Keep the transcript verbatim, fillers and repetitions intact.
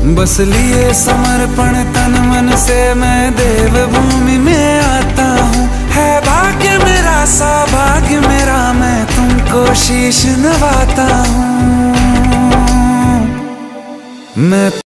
बस लिए समर्पण तन मन से मैं देवभूमि में आता हूँ। है भाग्य मेरा सौभाग्य मेरा मैं तुमको शीश नवाता हूँ। मैं